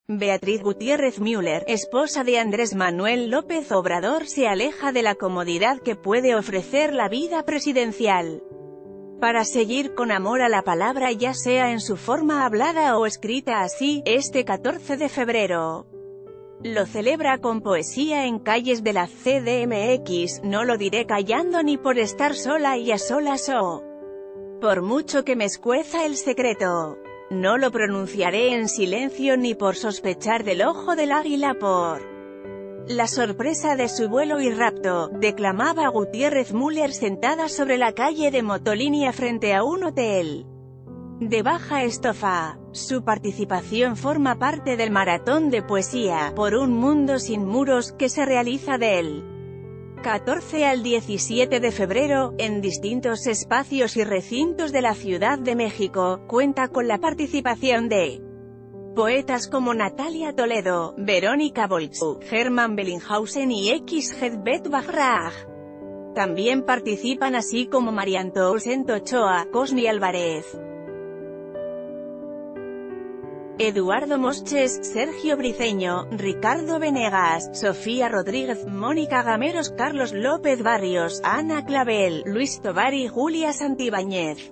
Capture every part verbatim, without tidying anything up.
Beatriz Gutiérrez Müller, esposa de Andrés Manuel López Obrador, se aleja de la comodidad que puede ofrecer la vida presidencial para seguir con amor a la palabra, ya sea en su forma hablada o escrita. Así, este catorce de febrero, lo celebra con poesía en calles de la C D M X. No lo diré callando ni por estar sola y a solas o por mucho que me escueza el secreto. No lo pronunciaré en silencio ni por sospechar del ojo del águila por la sorpresa de su vuelo y rapto, declamaba Gutiérrez Müller sentada sobre la calle de Motolinia frente a un hotel de baja estofa. Su participación forma parte del maratón de poesía Por un mundo sin muros, que se realiza del catorce al diecisiete de febrero, en distintos espacios y recintos de la Ciudad de México. Cuenta con la participación de poetas como Natalia Toledo, Verónica Bolchuk, Hermann Bellinghausen y X. Hedbeth Bajraj. También participan así como Mariantoussaint Ochoa, Cosmi Álvarez, Eduardo Mosches, Sergio Briceño, Ricardo Venegas, Sofía Rodríguez, Mónica Gameros, Carlos López Barrios, Ana Clavel, Luis Tovar y Julia Santibáñez,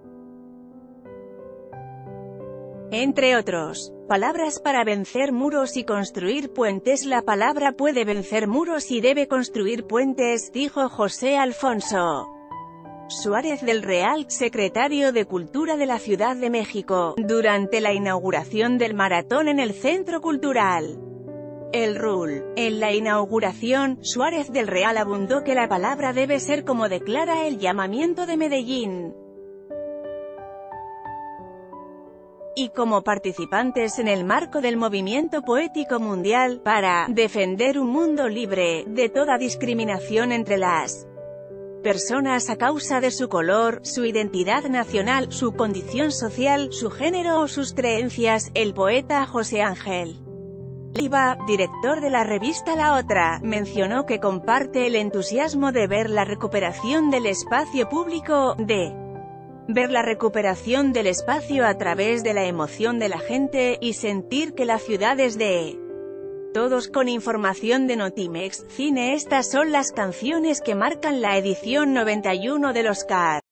entre otros. Palabras para vencer muros y construir puentes. La palabra puede vencer muros y debe construir puentes, dijo José Alfonso Suárez del Real, secretario de Cultura de la Ciudad de México, durante la inauguración del maratón en el Centro Cultural El Rul. En la inauguración, Suárez del Real abundó que la palabra debe ser como declara el llamamiento de Medellín, y como participantes en el marco del movimiento poético mundial, para defender un mundo libre de toda discriminación entre las personas a causa de su color, su identidad nacional, su condición social, su género o sus creencias. El poeta José Ángel Leiva, director de la revista La Otra, mencionó que comparte el entusiasmo de ver la recuperación del espacio público, de ver la recuperación del espacio a través de la emoción de la gente, y sentir que la ciudad es de todos. Con información de Notimex Cine. Estas son las canciones que marcan la edición noventa y uno del Oscar.